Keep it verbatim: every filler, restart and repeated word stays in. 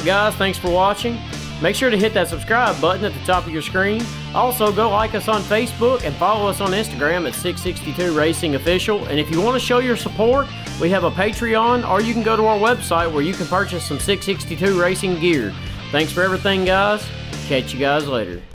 guys, thanks for watching. Make sure to hit that subscribe button at the top of your screen. Also, go like us on Facebook and follow us on Instagram at six sixty-two Racing Official. And if you want to show your support, we have a Patreon, or you can go to our website where you can purchase some six sixty-two Racing gear. Thanks for everything, guys. Catch you guys later.